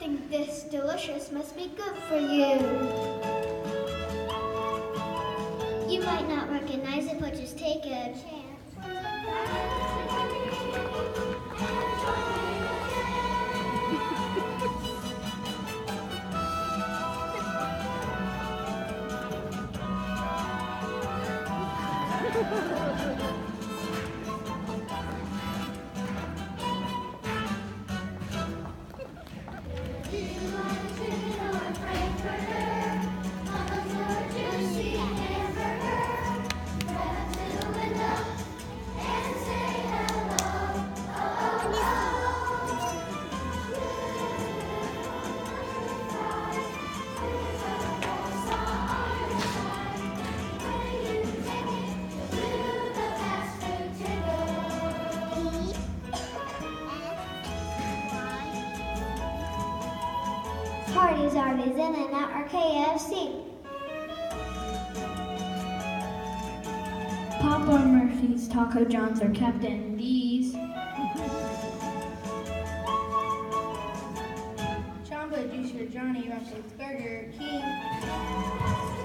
Something this delicious must be good for you. You might not recognize it, but just take a chance. Parties are in and at our KFC. Papa Murphy's, Taco John's are kept in these. Jamba Juicer, Johnny Rockets, Burger King.